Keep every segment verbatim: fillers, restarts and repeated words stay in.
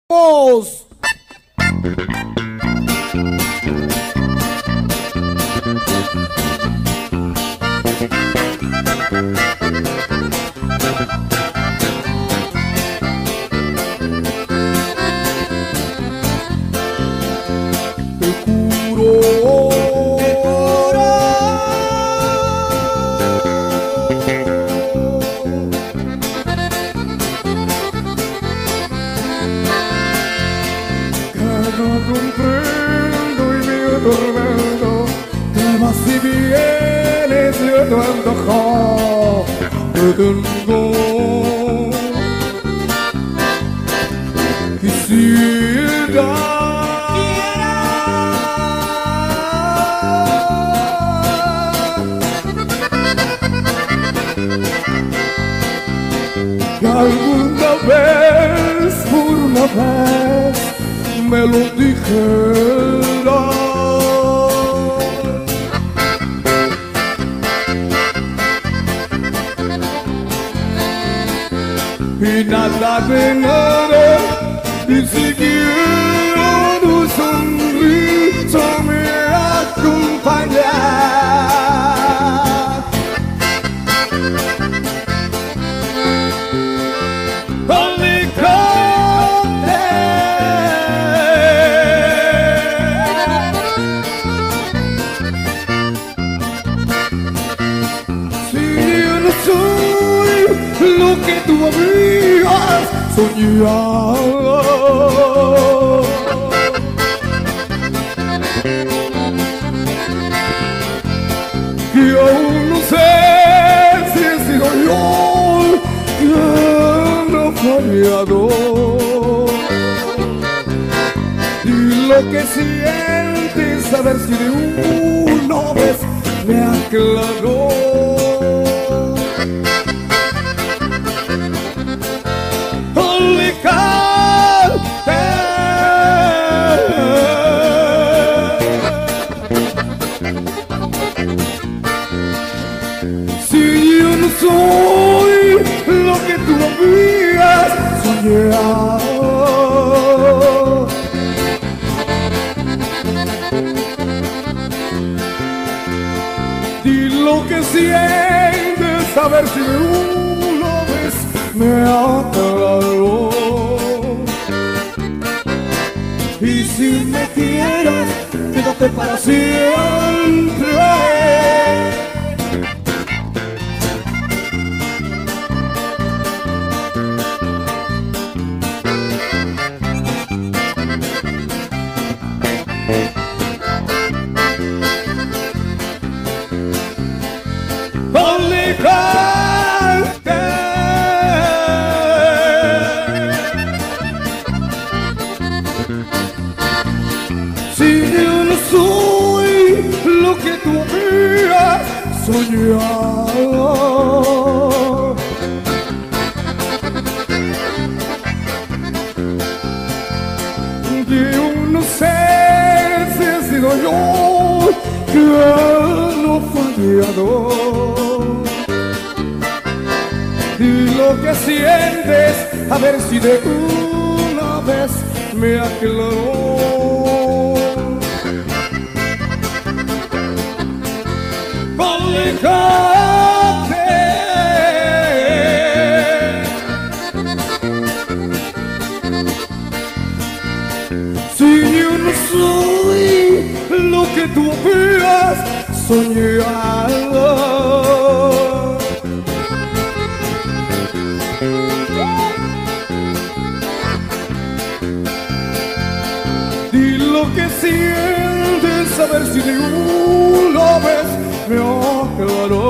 ¡Vamos! Te juro, te juro que no comprendo y me atormento, te vas y vienes y yo te antojo, te tengo. Quisiera que alguna vez, por una vez, me lo dijera. Y nada de nada, ni siquiera tu sonrisa me acompaña. Lo que tú habrías soñado, que aún no sé si he sido yo quien ha fallado. Y lo que sientes, saber si de una vez me aclaró. Si yo no soy lo que tú habías soñado, di lo que sientes, a ver si de una vez me aclaró. Y si me quieres, quédate para siempre. Si yo no soy lo que tú habías soñado, yo no sé si he sido yo que no he fallado. Y lo que sientes, a ver si de una vez me aclaró. Déjate. Si yo no soy lo que tú habías soñado, di lo que sientes, saber si de una vez me aclaró.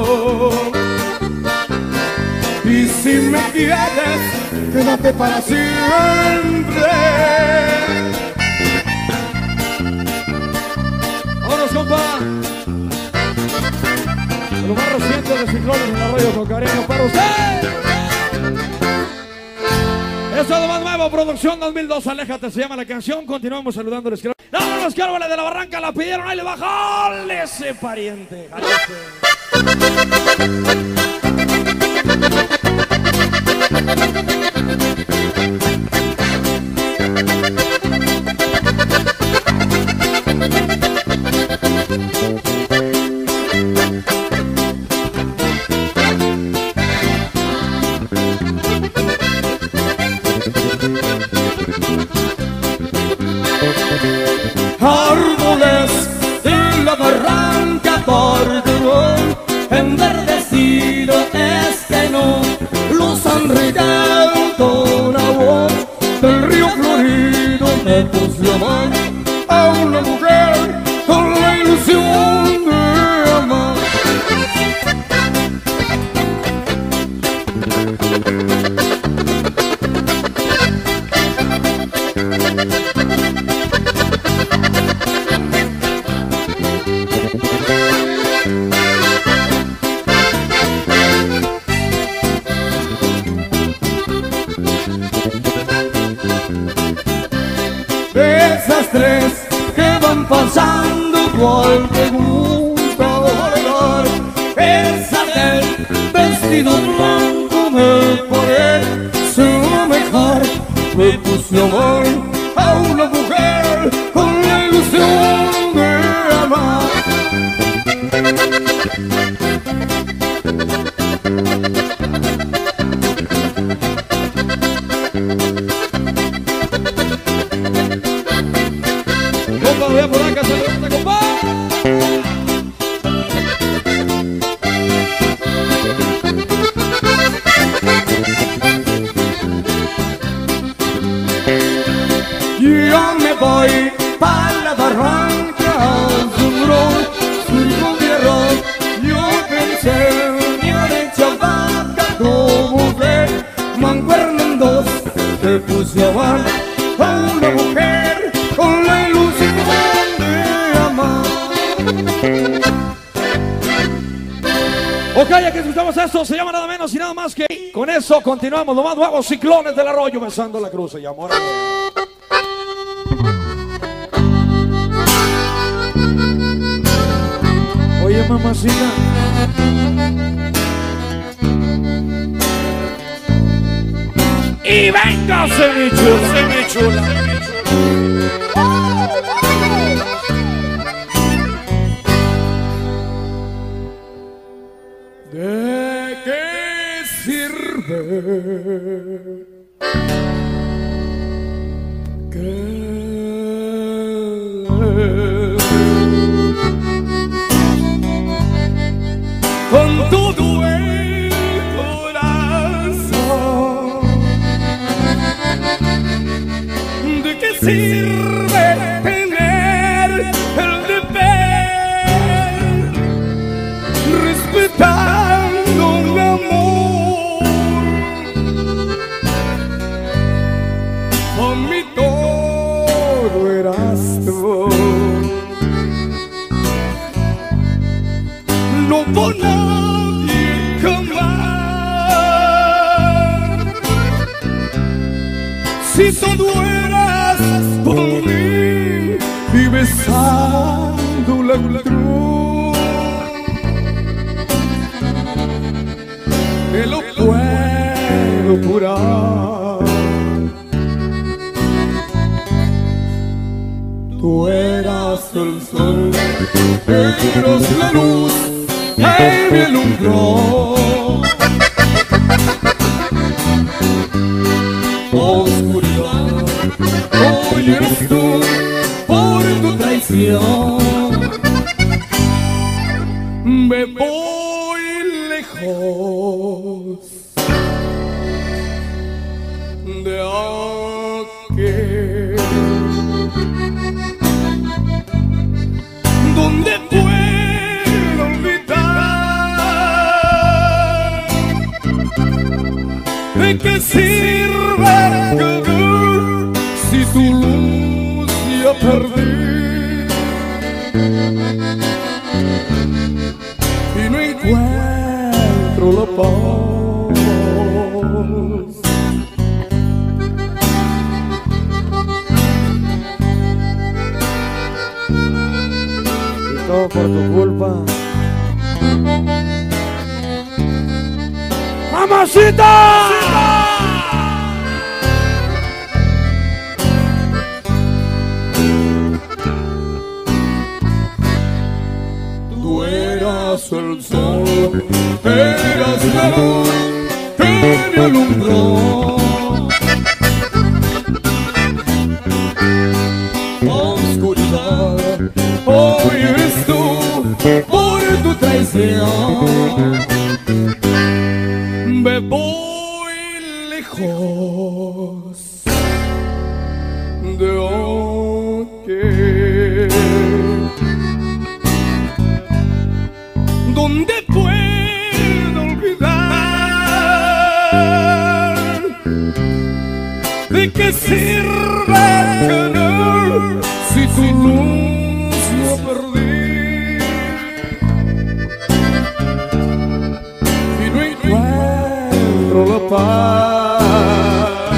Y si me quieres, quédate para siempre. ¡Vámonos, compa! Lo más reciente de Ciclones en la radio con cariño para usted. Eso es lo más nuevo, producción dos mil dos, Aléjate se llama la canción. Continuamos saludándoles. Vámonos, que árboles de la barranca la pidieron, ahí le bajó ese pariente. Árboles y la barranca Bordeaux, enverdecido es que no los han regado la voz del río florido. Me puse a amar a una mujer con la ilusión de amar. Esas tres que van pasando, cual te gusta bailar. Esa del vestido blanco me parece lo mejor. Me puse a amar a una mujer con la ilusión de amar. Compa, voy a por acá, saludos, compa. Yo me voy pa' la barranca azul, sur gobierno. Yo pensé, mi oreja vaca como ve, mancuernan dos. Te puse a amar a una mujer con la ilusión de amar. Ok, ya que escuchamos esto, se llama nada menos y nada más que. Con eso continuamos, lo más nuevo, Ciclones del Arroyo, besando la cruz, y amor. Oye, mamacita. Y véngase, mi chula, mi chula. ¿De qué sirve querer con todo el corazón? ¿De qué sirve tener el deber respetando un amor? A mí todo eras tú, no por nadie jamás. Si todo eras por mí y besando la cruz, te lo puedo jurar. Tú eras el sol, eras la luz que me alumbró. Oscuridad, hoy eres tú por tu traición. Me voy lejos de aquí, donde puedo olvidar. ¿De qué sirve querer si tu luz ya perdí y no encuentro la paz? Y todo por tu culpa. ¡Mamacita! lejos de aquel donde puedo olvidar. ¿De qué sirve querer si tu luz lo perdí? Y no encuentro la paz.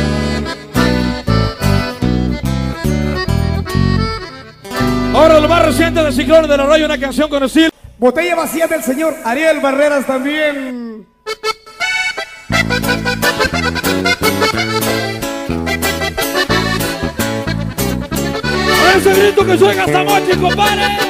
Ahora lo más reciente de Ciclones del Arroyo, una canción con estilo. Botella vacía del señor Ariel Barreras también. A ese grito que suena hasta Mochi, compadre.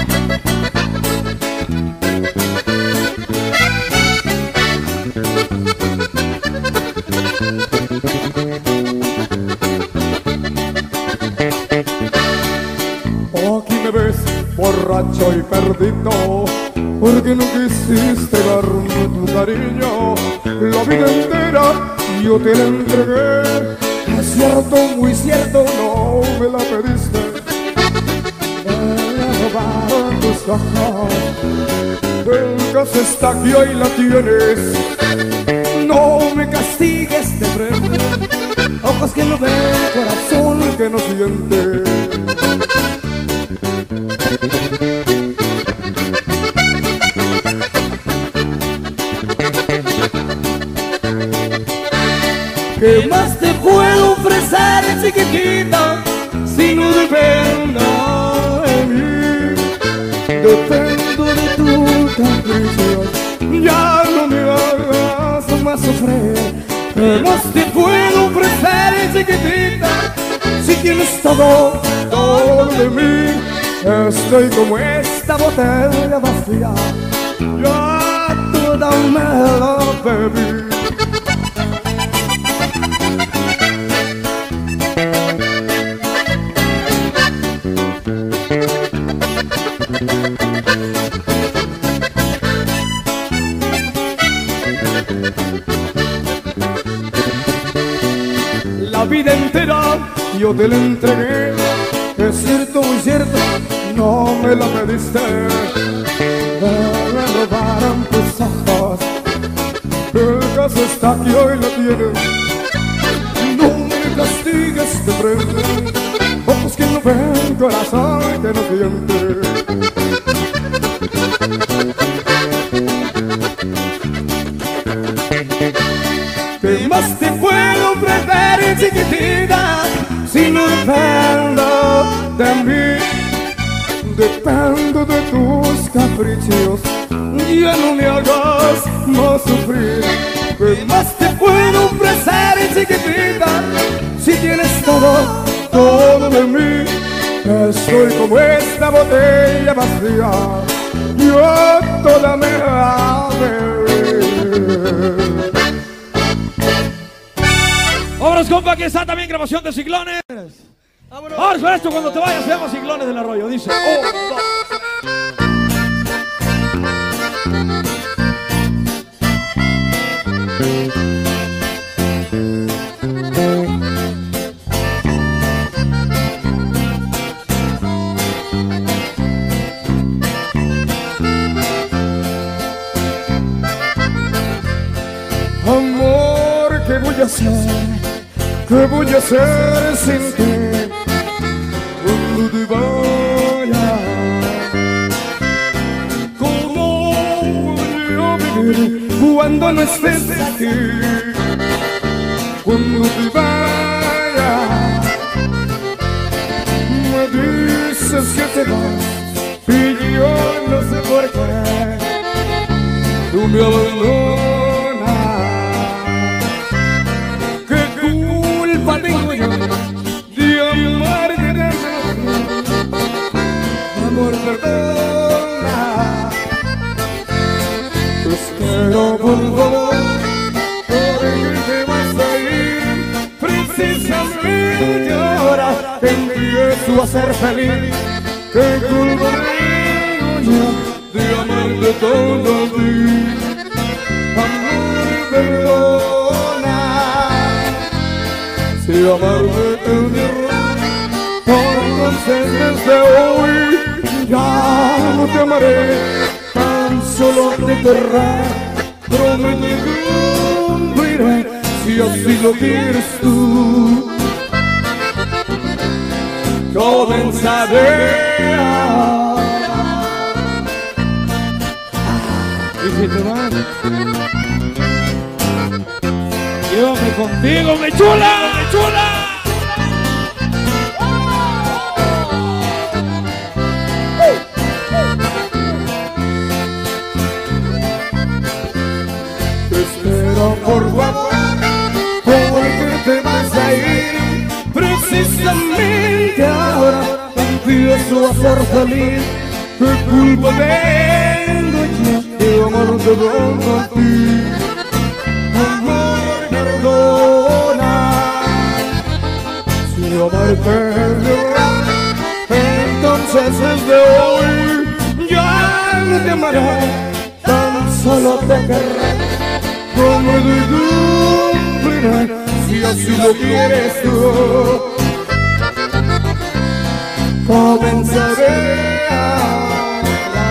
Aquí me ves borracho y perdido, porque no quisiste darme tu cariño. La vida entera yo te la entregué. Es cierto, muy cierto, no me la pediste. Me robaron tus ojos. El caso está aquí, hoy la tienes. No me castigues de frente. Ojos que no ven, corazón que no siente. ¿Qué más te puedo ofrecer, chiquitita, si no dependo de mí? Dependo de tu capricho, ya no me hagas más sufrir. ¿Qué más te puedo ofrecer, chiquitita, si tienes todo, todo de mí? Estoy como esta botella vacía, ya toda me la bebí. La vida entera yo te la entregué. Es cierto, muy cierto, no me la pediste. Me robaron tus ojos. El caso está aquí, hoy la tienes. No me castigues de frente. Ojos que no ven, corazón que no siente. ¿Qué más te puedo ofrecer, chiquitita, si no dependo de mí? Dependo de tus caprichos, ya no me hagas más sufrir. ¿Qué más te puedo ofrecer, chiquitita, si tienes todo, todo de mí? Estoy como esta botella vacía, yo toda me la bebí. Vámonos, compa, aquí está también grabación de Ciclones. Vámonos con esto, cuando te vayas se llama Ciclones del Arroyo. Dice, oh, dos. Amor, ¿qué voy a hacer? ¿Qué voy a hacer sin ti? Cuando te vayas, ¿cómo voy a vivir cuando no estés aquí? Cuando te vayas, me dices que te vas y yo no sé por qué. Tú me abandonas. ¿Qué culpa tengo yo de amarte tanto? Amor, perdona. Te espero, por favor, porque te vas a ir. Precisamente ahora te empiezo a ser feliz. ¿Qué culpa tengo yo de amarte todo a ti? Amor, perdona. de amarte el día. Entonces desde hoy ya no te amaré, tan solo te querré, prometo que cumpliré, si así lo quieres tú. Comenzaré a... Y si te vas, llévame contigo, mi chula, mi chula. Te espero por favor, porque te vas a ir precisamente ahora. Empiezo a ser feliz, ¿qué culpa tengo yo de amarte tanto a ti? Amor, perdona, si amarte es verdad, entonces desde hoy ya no te amaré, tan solo te querré, prometo y cumpliré, si así lo quieres tú. Comenzaré a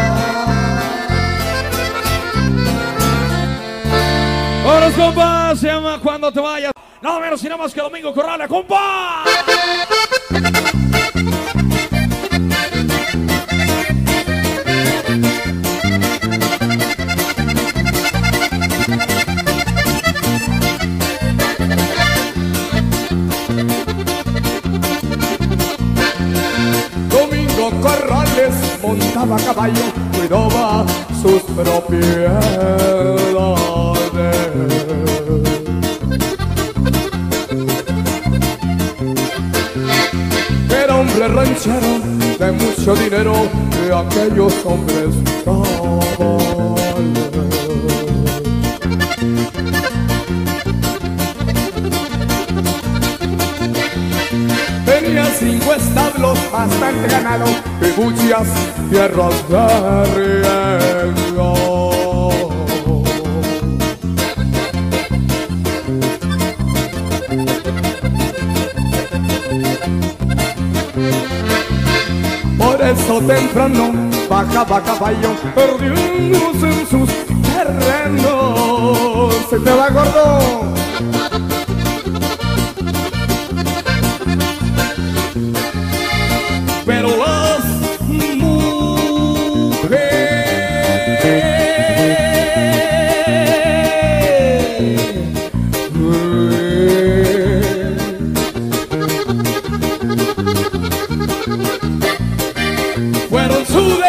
hablar. Ahora, compa, se llama Cuando te vayas. No menos y nada más que Domingo Corrales, compa. Corrales montaba a caballo, cuidaba sus propiedades. Era hombre ranchero de mucho dinero, de aquellos hombres cabales. Tenía cinco establos, bastante ganado y muchas tierras de riego. Por eso temprano bajaba a caballo, perdiéndose en sus terrenos. ¿Se te va, gordo? Pero las mujeres fueron su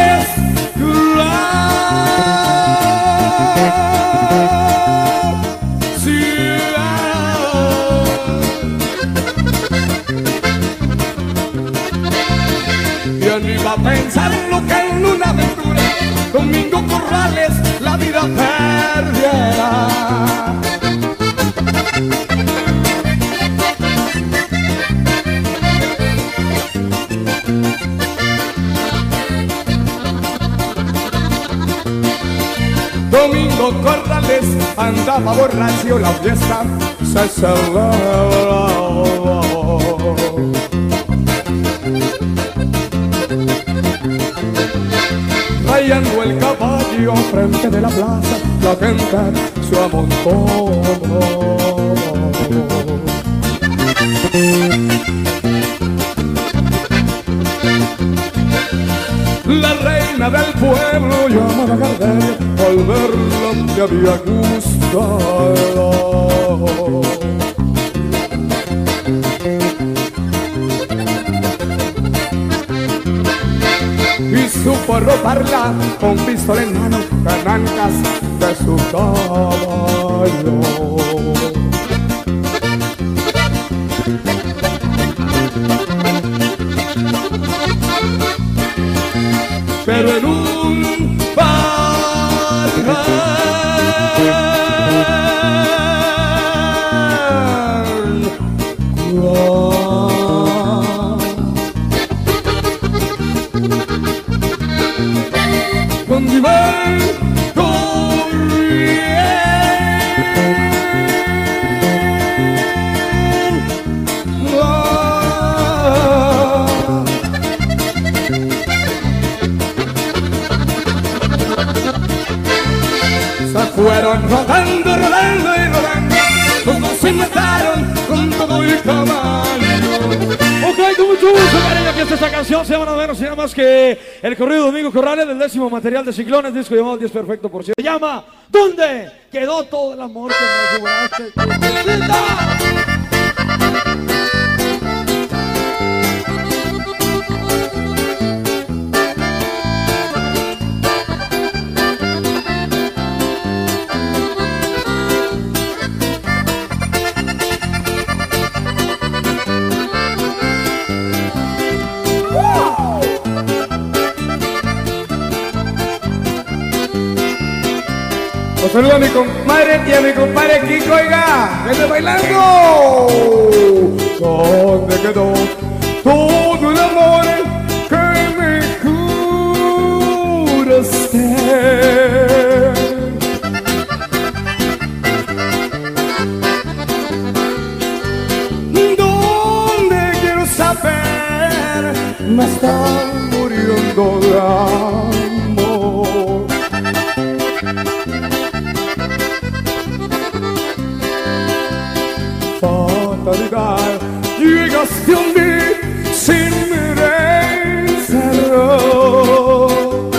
iba a pensar lo que en una aventura Domingo Corrales la vida perdiera. Domingo Corrales andaba borracho, la fiesta se celebró. Trayendo el caballo frente de la plaza, la gente se amontonó. La reina del pueblo llamada Gardel, al verla le había gustado. Y supo arroparla con pistola en mano, canancas de su caballo. Pero en un barranco cuando iban corriendo más esta canción se llama nada menos y nada más que el corrido Domingo Corrales del décimo material de Ciclones, disco llamado diez Perfecto, por cierto. Se llama ¿Dónde quedó todo el amor que me aseguraste? Los saludo a mi compadre y a mi compadre Kiko, oiga, ¡vete bailando! ¿Dónde quedó todo el amor que me juraste? ¿Dónde quiero saber? Me están muriendo de amor. Fatalidad, llegaste a mí sin merecerlo.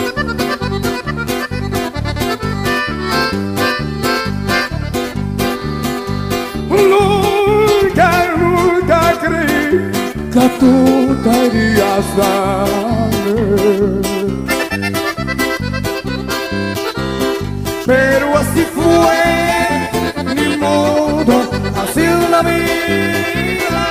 Nunca, nunca creí que tú te irías a darme. Pero así fue, ni modo, así es la vida.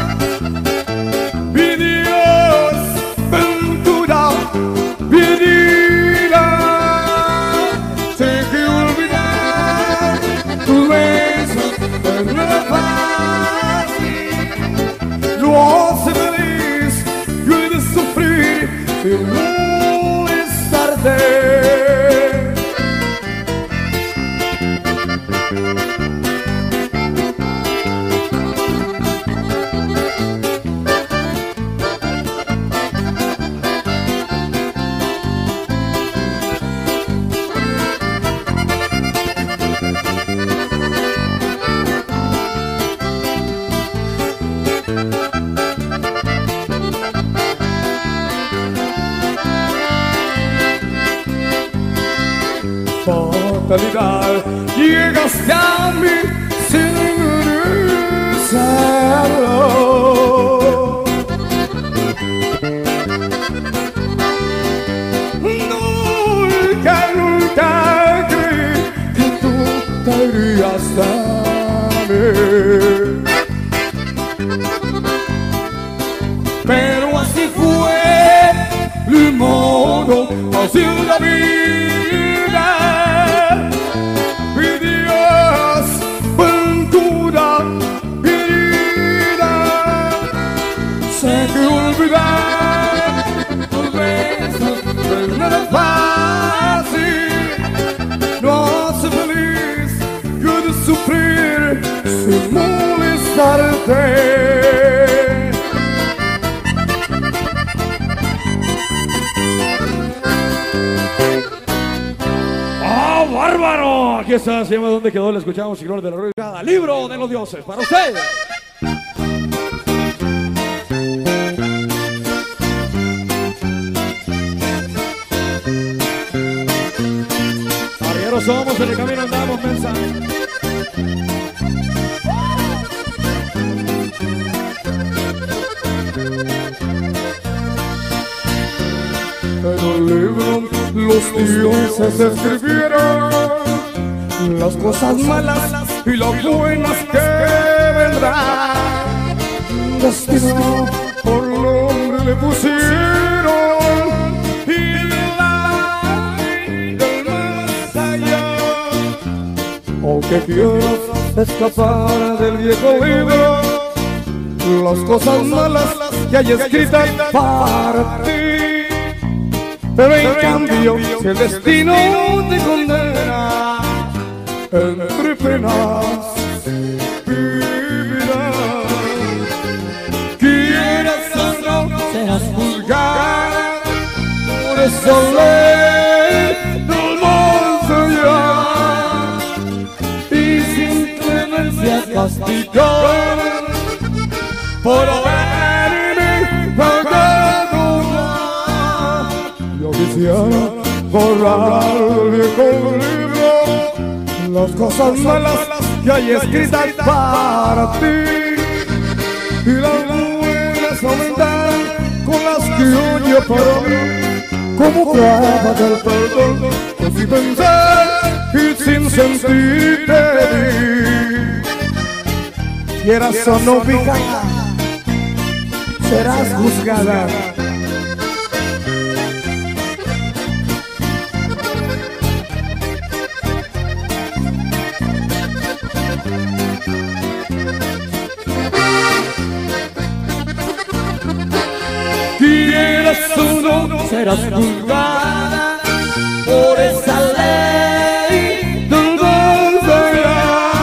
Mi Dios, ventura, mi vida. Sé que olvidar tus besos no es fácil. Lo hace feliz, yo he de sufrir sin molestarte. Fatalidad, llegaste a mí sin merecerlo. Nunca, nunca creí que tú te irías a mí. Pero así fue, ni modo, así es la vida. Mi Dios, ventura, mi vida. Sé que olvidar tus besos no es nada fácil. No hace feliz, yo he de sufrir sin molestarte. ¡Bárbaro! Aquí está, se llama ¿Dónde quedó? Le escuchamos Ciclones de la Rueda. Cada libro de los dioses para ustedes. Arrieros somos, en el camino andamos pensando. En el libro los dioses escribieron las cosas malas y las buenas que vendrán. Destino por nombre le pusieron y la del más allá. Aunque quieras escapar del viejo libro, las cosas malas que hay escritas para ti. Pero en cambio, si el destino te condena, entre penas vivirás. Quieras o no, serás juzgada por eso ley del más allá. Y sin clemencia castigar por haberme pagado. borrar el viejo libro, las cosas malas que hay escritas para ti, y las buenas aumentar con las que oye para mí. Como traba del perdón, sin pensar y sin sentirte. Quieras o no fijada, serás juzgada. Quieras o no, serás juzgada por esa ley del será,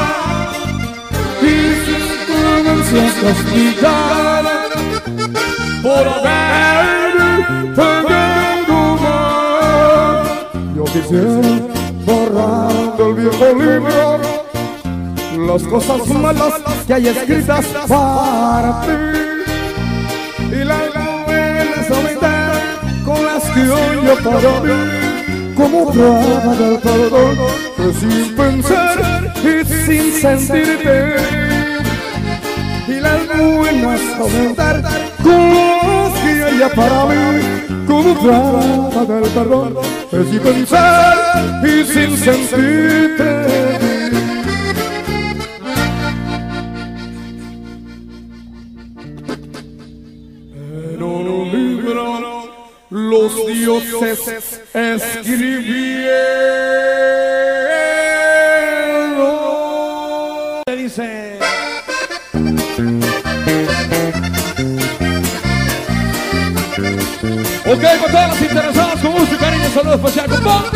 y sin tu castigada por haber pegado mal. Yo quisiera borrar del viejo libro las cosas malas que hay escritas para ti, y las buenas aumentar con las que oye para mí. Como prueba del perdón, que sin pensar y sin sentirte, y las buenas aumentar con las que haya para mí. Como prueba del perdón, que sin pensar y sin sentirte. En un libro los dioses escribieron. Le dice. Ok, con todas las interesadas, con gusto y cariño, saludo especial, compa.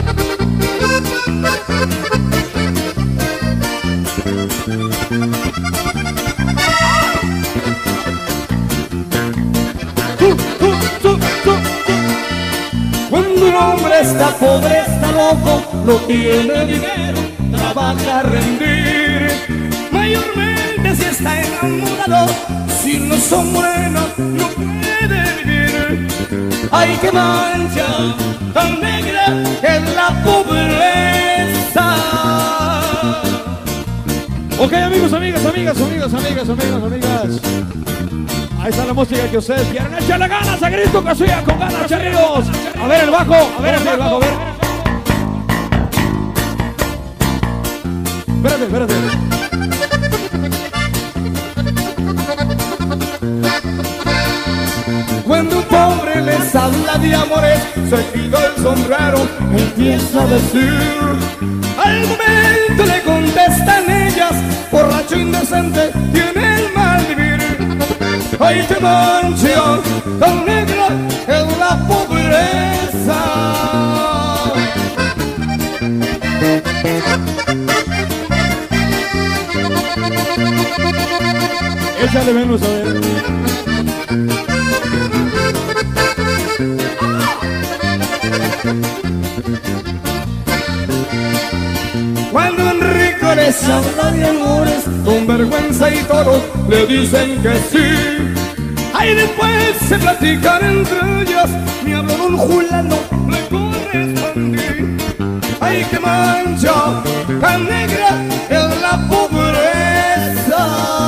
Cuando un hombre está pobre, está loco, no tiene dinero, trabaja a rendir. Mayormente si está enamorado, si no son buenos, no puede vivir. Ay, qué mancha tan negra es la pobreza. Ok, amigos, amigas, amigas, amigas, amigas, amigas, amigas. Ahí está la música que ustedes quieren. ¡Échale ganas a grito casilla con ganas, amigos! A ver el bajo, a ver el bajo, a ver. Espérate, espérate. Cuando un pobre les habla de amores, se quita el sombrero, empieza a decir. Al momento le contestan ellas, borracho indecente, tiene el mal vivir. Ay, qué mancha tan negra es la pobreza. Échale menos, a ver. Cuando un rico les habla de amores, con vergüenza y todo, le dicen que sí. Ahí después se platican entre ellas, mi hablo don Julano le correspondí. Ay, qué mancha tan negra es la pobreza.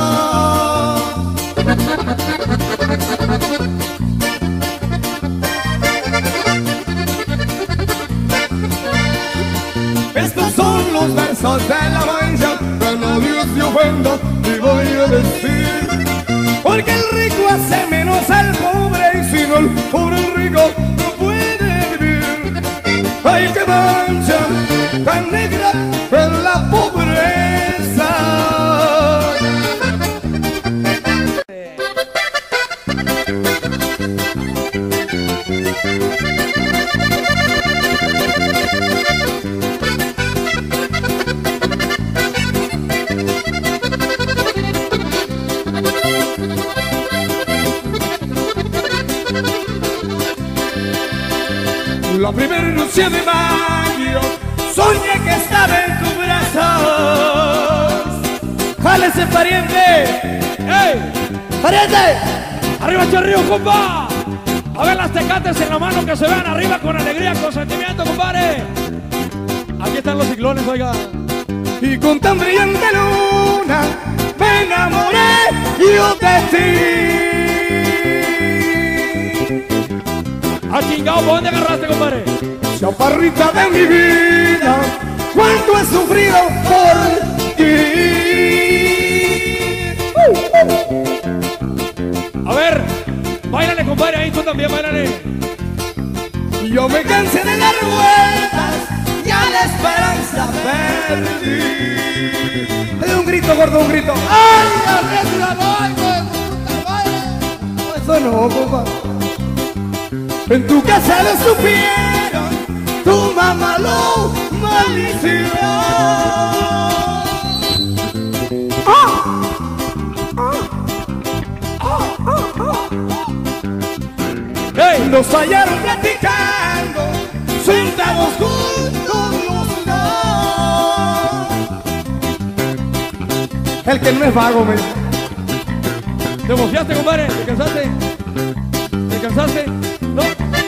Estos son los versos de la mancha, que nadie se ofenda, y voy a decir. Porque el rico hace menos al pobre, y si no el pobre el rico no puede vivir. Ay, qué mancha tan negra es la pobreza. La primera noche de mayo soñé que estaba en tus brazos. ¡Jálese, pariente! ¡Ey! ¡Pariente! ¡Arriba, Charrío, compa! A ver las tecates en la mano que se vean arriba con alegría, con sentimiento, compadre. Aquí están los ciclones, oiga. Y con tan brillante luna me enamoré yo de ti. Ah, chingado, ¿por dónde agarraste, compadre? Chaparrita de mi vida, cuánto he sufrido por ti. A ver, báilale, compadre, ahí tú también, báilale. Yo me cansé de dar vueltas, ya la esperanza perdí. De un grito, gordo, un grito. ¡Ay, arregla, ay, puta madre! No, eso no, compa. En tu casa lo supieron, tu mamá lo maldiciendo. ¡Ah! Hey. Nos hallaron platicando, sentados juntos los dos. El que no es vago, me. ¿Te boceaste, compadre? ¿Te cansaste? ¿Te cansaste? ¿No?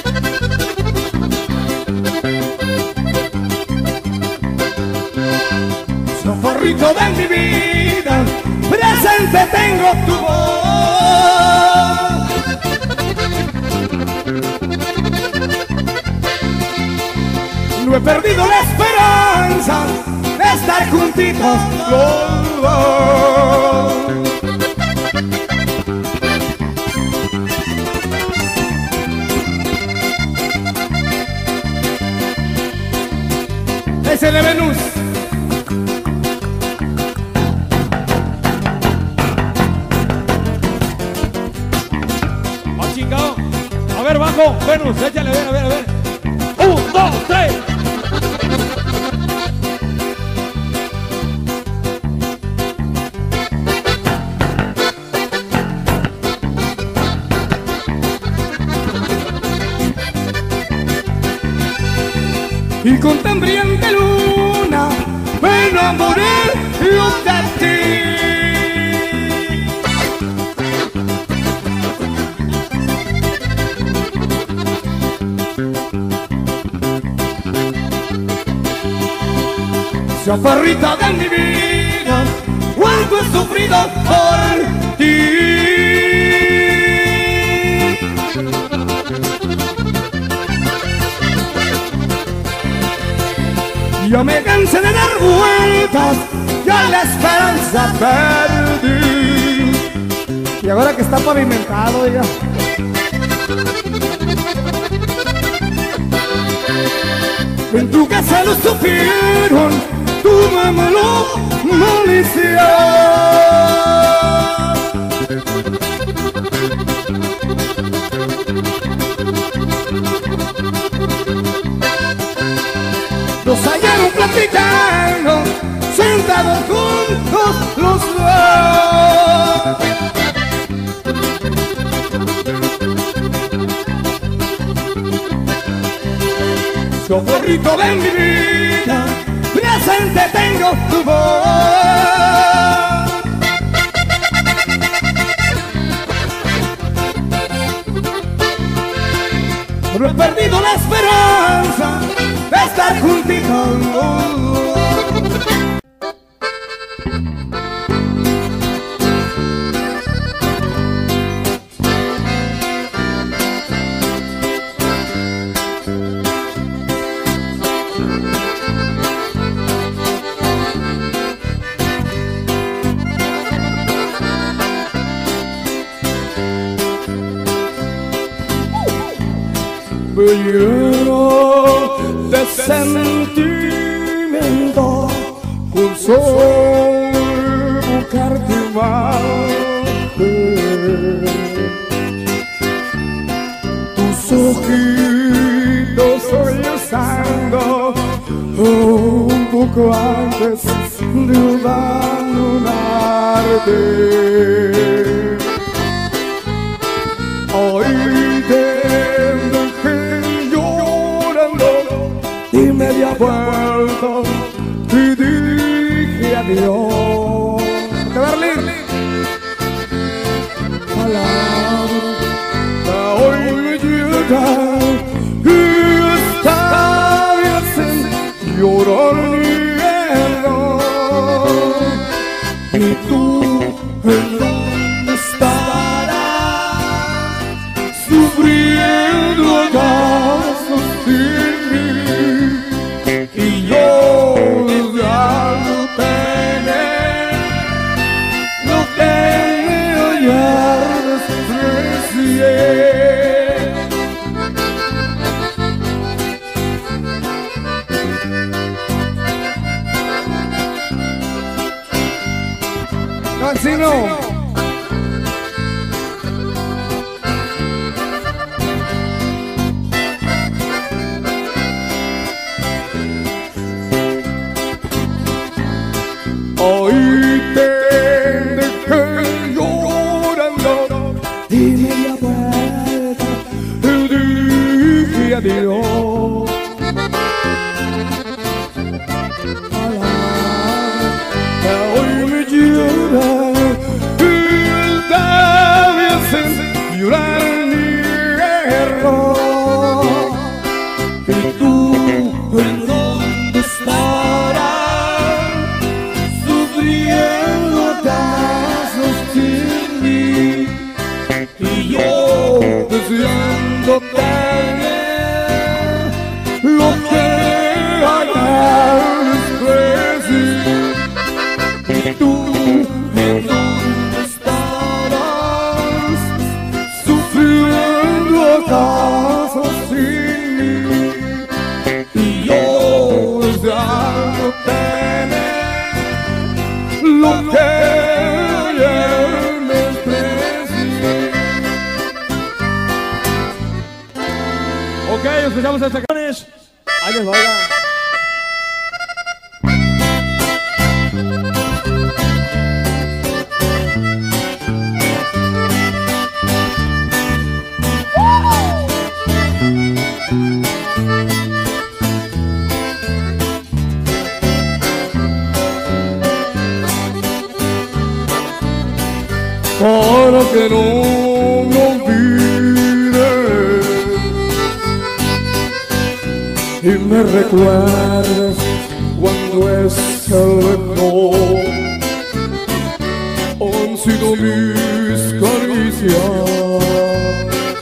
Chaparrito de mi vida, presente tengo tu voz. No he perdido la esperanza de estar juntitos los dos. Ese de Venus. Ah, chingado. A ver, bajo, Venus, échale, a ver, a ver, a ver. Un, dos, tres. Y con tan brillante luna me enamoré yo de ti. Chaparrita de mi vida, cuánto he sufrido por ti. Yo me cansé de dar vueltas, ya la esperanza perdí. Y ahora que está pavimentado ya. En tu casa lo supieron, tu mamá lo malició. Nos hallaron platicando, sentados juntos los dos. Chaparrito de mi vida, presente tengo tu voz. No he perdido la esperanza de estar juntitos. Me lleno de sentimiento con solo buscarte más. Tus ojitos sollozando un poco antes de abandonarte. Hoy te dejé llorando y media vuelta y dije adiós. De Berlín, palabra, hoy me llevo sufriendo acaso sin mí, y yo deseando tener lo que me hallar desprecié. Cancino. Hoy te dejé llorando y media vuelta te dije adiós. A la que hoy me llora y me hacen llorar mi error. Y tú, ¿en dónde estarás? Sufriendo acaso sin mí, y yo deseando tener lo que ayer desprecié. Y tú, ¿en dónde estarás? Sufriendo acaso sin mí, y yo deseando tener lo que ayer me desprecié. Ok, escuchamos estas canciones. Ahí les va, oiga. Para que no me olvides y me recuerdes cuando es lejos han sido mis caricias,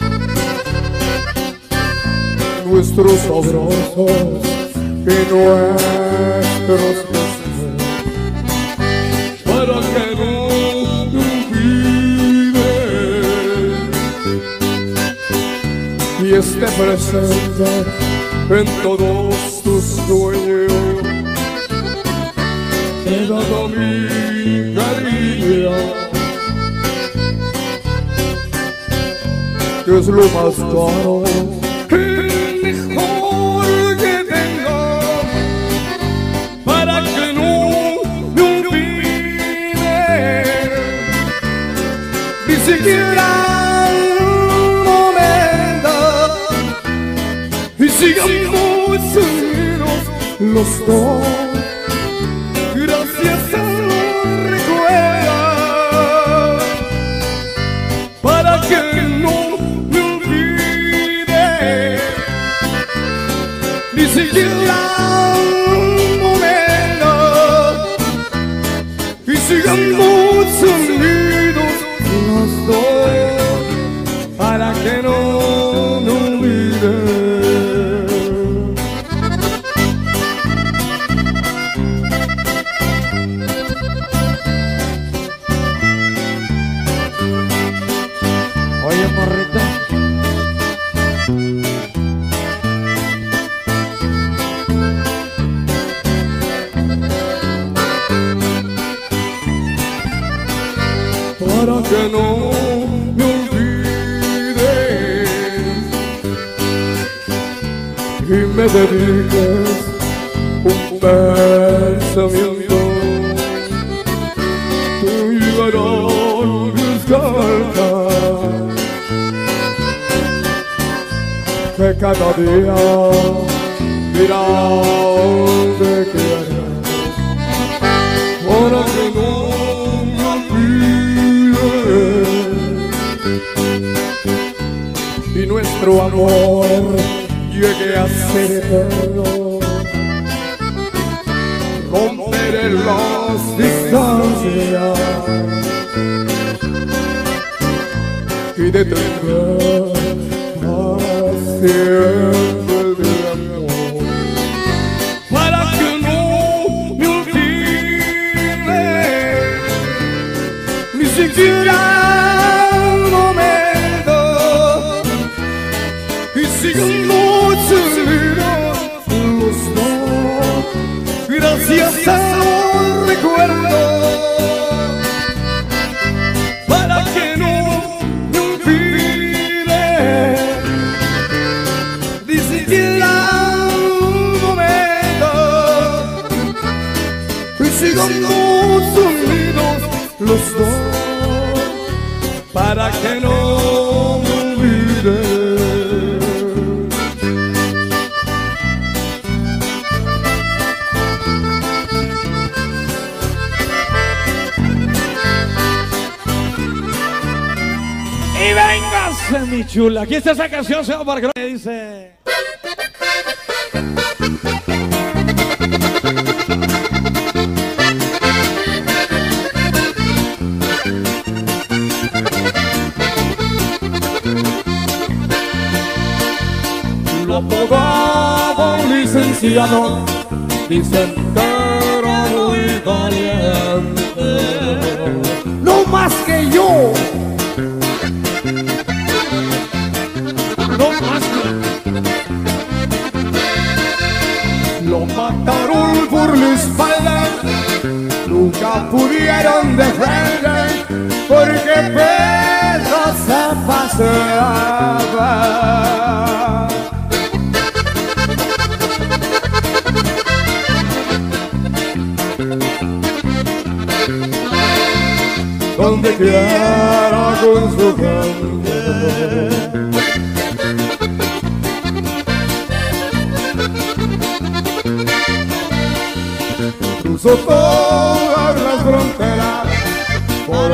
nuestros abrazos y nuestros besos, para que no y esté presente en todos tus sueños. Te he dado mi cariño, que es lo más caro, el mejor que tengo, para que no me olvides, ni siquiera sigamos unidos los dos, gracias al recuerdo, para que no me olvide, ni siquiera un momento, y sigamos unidos los dos, para que no me olvide. Oye, morrita, para que no me olvides y me dediques un pensamiento, te llegarán mis cartas, que cada día dirán de qué harás, para que no me olvides y nuestro amor llegue a ser eterno. Romperé las distancias y detendré siempre mi amor, para que no me olvide ni siquiera un momento, y sigamos unidos los dos, gracias a los recuerdos. Sigamos unidos los dos, para que no me olvides. Y véngase, mi chula. Aquí está esa canción, señor, para que no me dice. Lo apodaba un licenciado, dicen que era muy valiente, no más que yo, no más que lo mataron por la espalda, nunca pudieron defender, porque Pedro se paseaba. Donde quiera con su gente, cruzó todas las fronteras por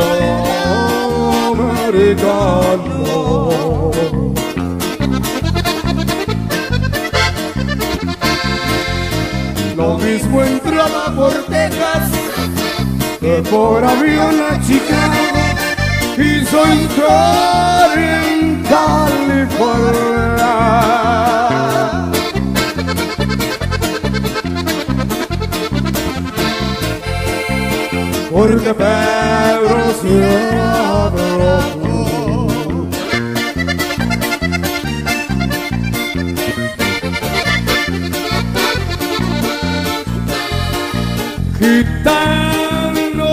americano. Lo mismo entraba por Texas que por avión a Chicago, quiso entrar en California, porque Pedro se abrió. Gitano,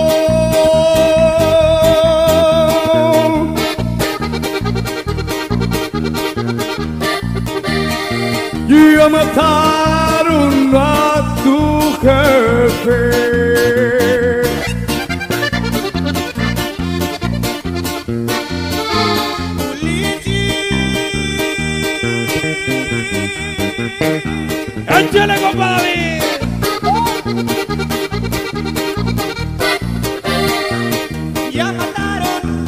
ya mataron a tu jefe. ¡Échale, compa David! Ya mataron a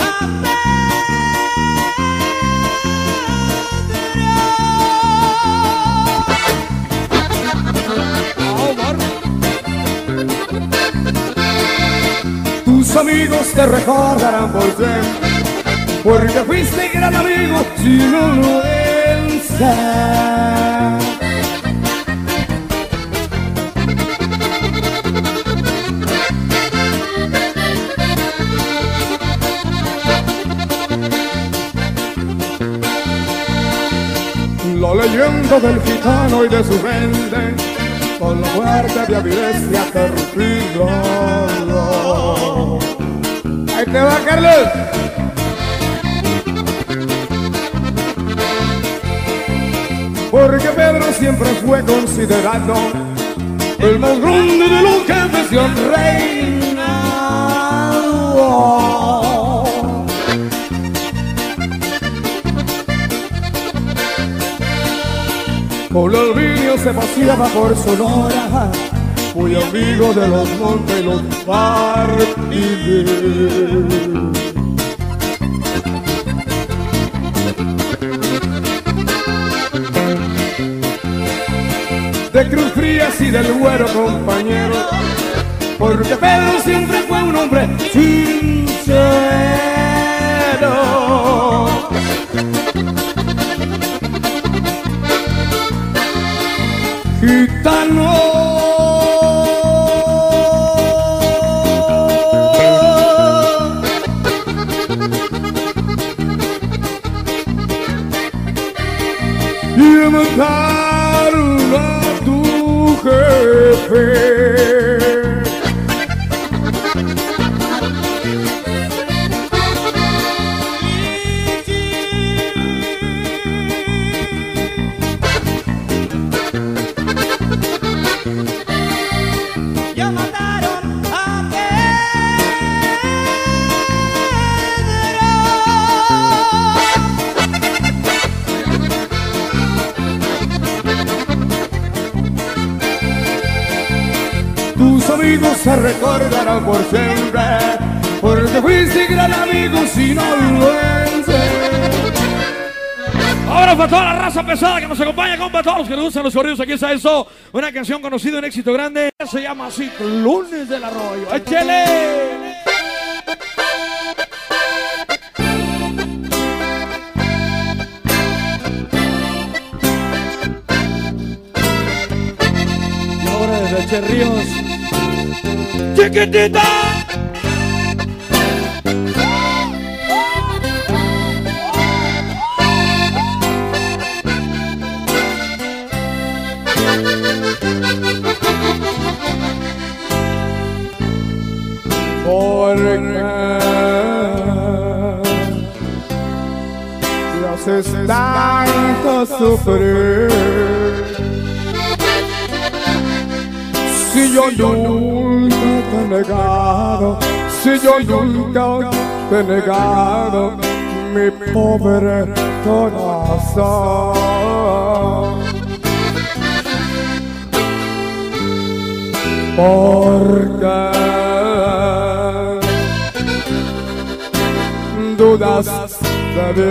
Pedro. Tus amigos te recordarán por siempre, porque fuiste gran amigo sinaloense. La leyenda del gitano y de su gente, con la muerte de Avilés te ha perdido. Ahí te va, Carlos. Porque Pedro siempre fue considerado el más grande de los jefes de un reinado. Con el vino se paseaba por Sonora, muy amigo de los montes y los partidos. De Cruz Frías y del Güero compañero, porque Pedro siempre fue un hombre sincero. gitano. Y mataron a tu jefe. Ya mataron a Tus amigos se recordarán por siempre, porque fuiste gran amigo sinaloense. Ahora para toda la raza pesada que nos acompaña, compa, todos los que nos gustan los corridos, aquí está eso, una canción conocida, un éxito grande, se llama Ciclones del Arroyo. ¡Échale! Y ahora desde Che Ríos, ¡chiquitita! Porque me haces tanto sufrir. Si yo nunca te he negado, si yo nunca te he negado mi pobre corazón. Porque dudas de mi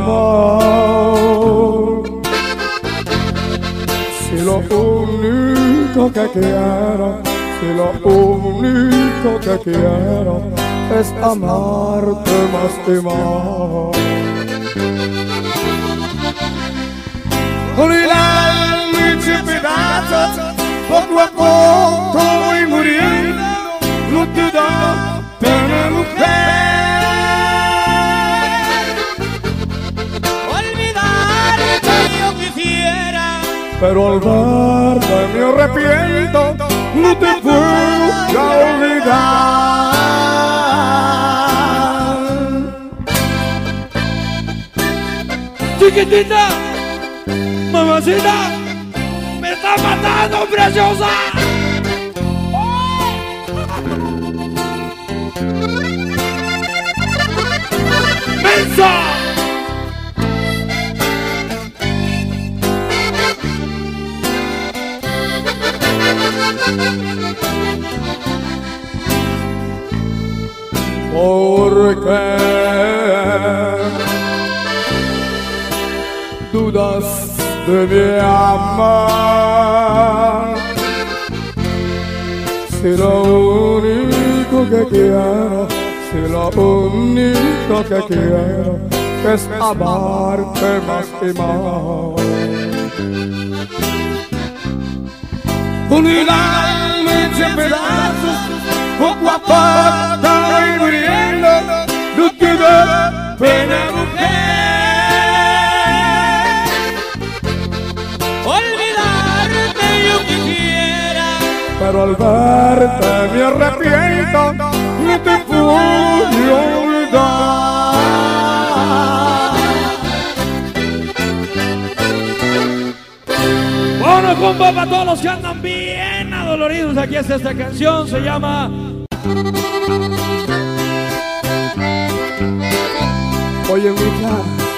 amor. Si lo único que quiero, si lo único que quiero es amarte más y más. Con el alma hecha pedazos, poco a poco voy muriendo. No te da pena, mujer. Pero al verte me arrepiento, no te puedo olvidar. Chiquitita, mamacita, me está matando, preciosa. ¡Mensa! Porque dudas de mi amor. Si lo único que quiero, si lo único que quiero es amarte más y más. Con el alma hecha pedazos, poco a poco voy muriendo. No te da pena, mujer. Olvidarte yo quisiera, pero al verte me arrepiento, no te puedo olvidar. Bueno, compa, para todos los que andan bien adoloridos, aquí está esta canción, se llama Oye, mija,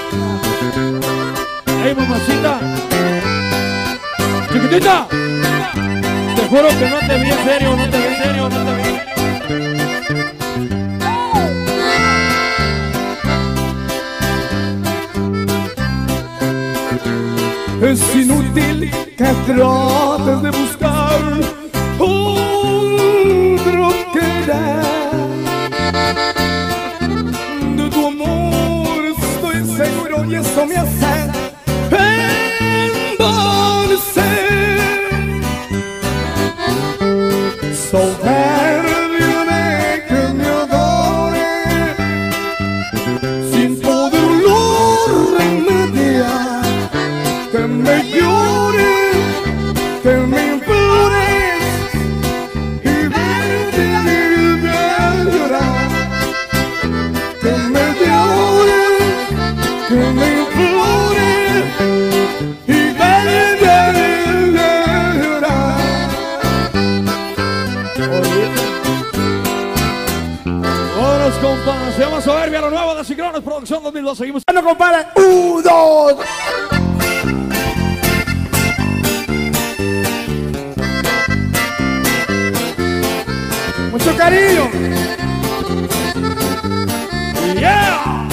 hey, mamacita, chiquitita, te juro que no te vi en serio, no te vi en serio, no te vi en serio. es inútil que trates de buscar otro querer. De tu amor estoy seguro y eso me hace envanecer. Beso verde que me adore, sin poderlo remediar, que me llore, que me implores y verte a llorar, que me llore, que me implores y verte a llorar. Vámonos, compa. Se llama Soberbia, lo nuevo de Ciclones Producción dos mil dos. Seguimos. Bueno, compadre, un, dos. Mucho cariño. ¡Yeah!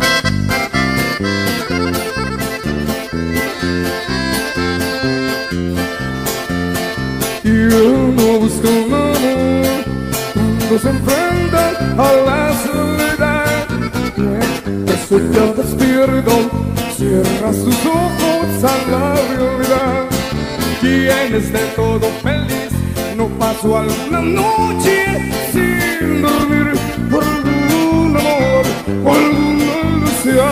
Yo no busco un amor cuando se enfrenta a la soledad. Eso ya despierto, cierra sus ojos a la realidad. Quien esté todo feliz no pasó alguna noche sin dormir por algún amor o alguna ilusión.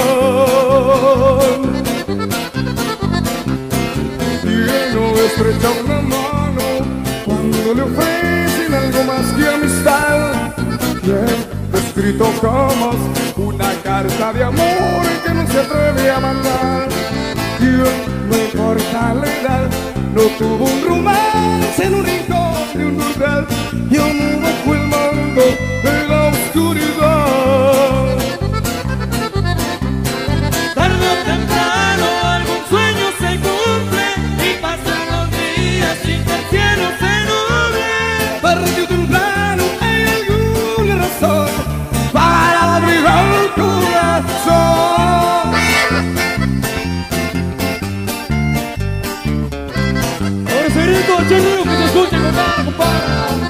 Quien no estrecha una mano cuando le ofrecen algo más que amistad. Quien ha escrito jamás una carta de amor que no se atreve a mandar. Quien no importa la edad, no tuvo un romance en un rincón de un hotel y aún bajo el mando de la oscuridad. Tarde o temprano algún sueño se cumple y pasan los días sin que el cielo se nuble. Tarde o temprano hay alguna razón para abrir el corazón. Ahora ese grito, chévere, que se escuche, compadre, compadre.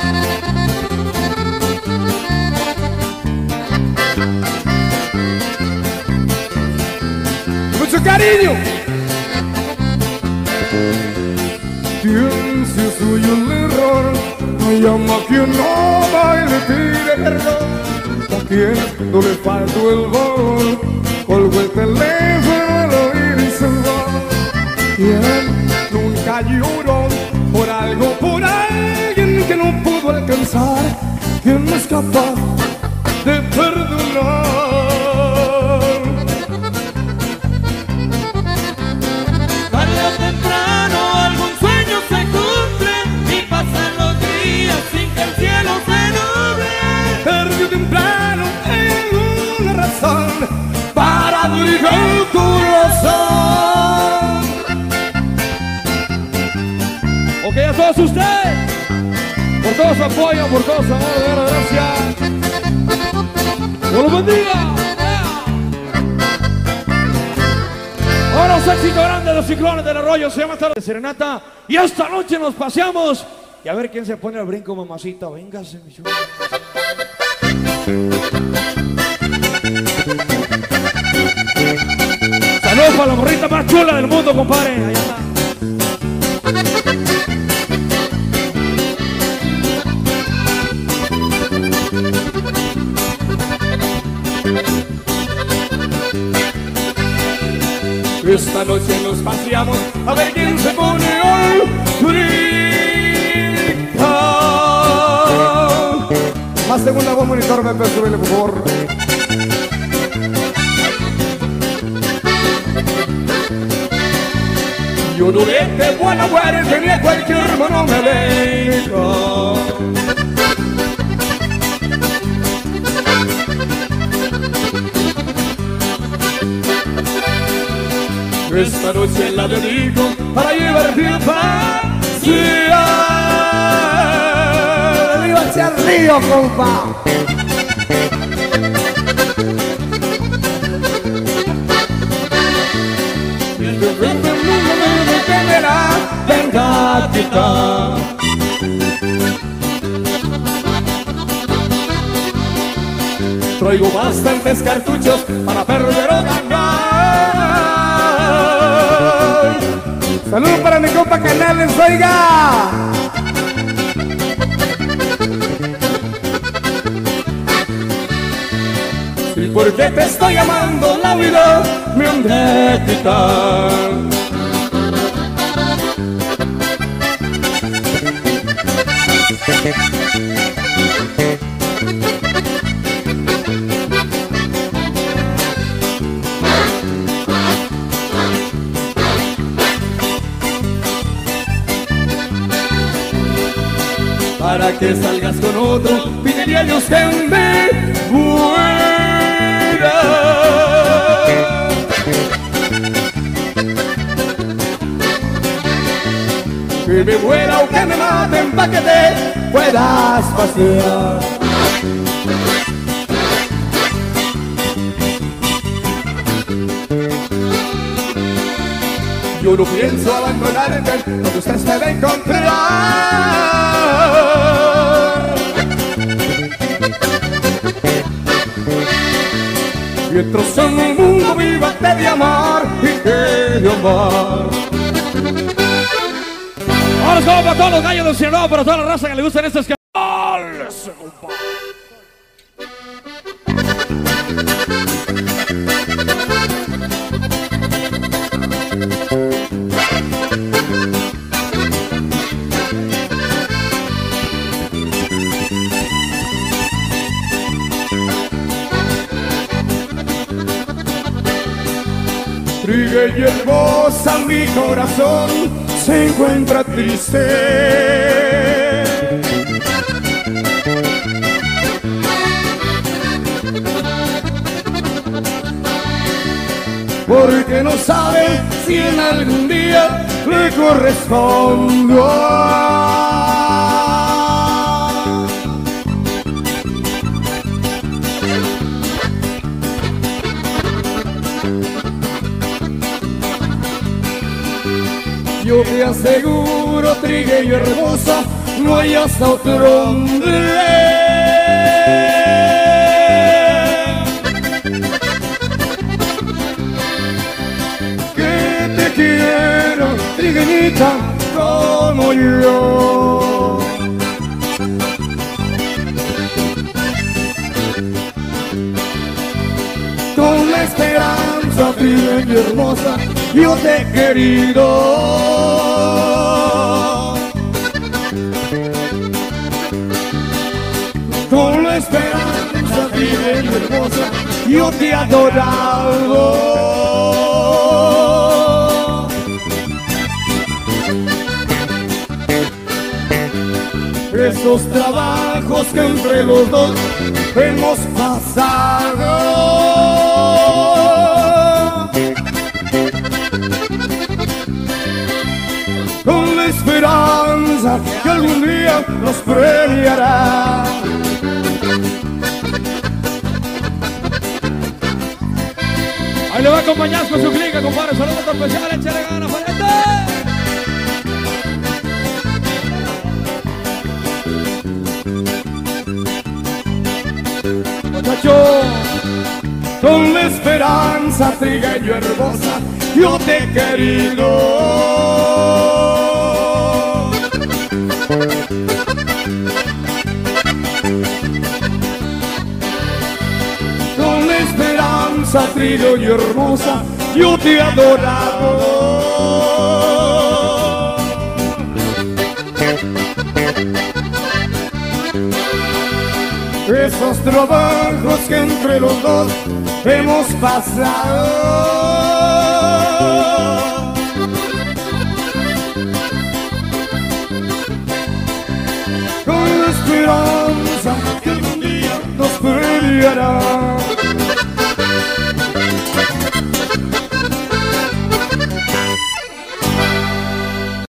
Mucho cariño. Quien si soy el error, me llama quien no va y le pide perdón. A quien no le faltó el valor, colgó el teléfono al oír y se va. Quien nunca lloró por algo, por alguien que no pudo alcanzar. Quien no es capaz de perdonar. Tarde o temprano algún sueño se cumple y pasan los días sin que el cielo se nuble. Tarde o temprano hay alguna razón para abrir el corazón. Ok, a todos ustedes, por todo su apoyo, por todo su amor, de verdad, gracias. ¡Dios los bendiga! Ahora un éxito grande de los Ciclones del Arroyo, se llama Tarde de Serenata. Y esta noche nos paseamos. Y a ver quién se pone al brinco, mamacita. Véngase, mi chulo. Saludos para la morrita más chula del mundo, compadre. Allá está. Esta noche nos paseamos a ver quién se pone al brinco. Más segunda voz, monitor, me súbele, por favor. Yo no vete buena muerte ni a cualquier hermano me dejo. Esta noche la dedico para llevarte a pasear. ¡Arriba hacia el río, compa! Traigo bastantes cartuchos para perder o ganar. Saludos para mi compa Canales, oiga. porque te estoy amando, la vida me han de quitar. Para que salgas con otro, pídele a Dios que me muera. Que me muera o que me maten pa' que te puedas pasear. Yo no pienso abandonarte, donde usted se debe encontrar. Mientras en el mundo viva te de amar y te de amar. Ahora es como para todos los gallos del Sinaloa, para toda la raza que le gustan estos canales, compadre. Triste y hermosa mi corazón se encuentra triste, porque no sabe si en algún día le correspondo. Yo te aseguro, trigueño hermosa, no hay hasta otro hombre que te quiera, trigueñita, como yo. Con la esperanza, trigueña hermosa, yo te he querido. Con la esperanza, trigueña hermosa, yo te he adorado. Esos trabajos que entre los dos hemos pasado, con la esperanza que algún día nos premiará. Ahí le va a acompañar con su clica, compadre. Saludos especiales, échale ganas, pariente. Muchacho, con la esperanza, trigueño hermosa, yo te he querido. Con la esperanza, trigueño hermosa, yo te he adorado. Esos trabajos que entre los dos hemos pasado, con la esperanza que algún día nos premiará.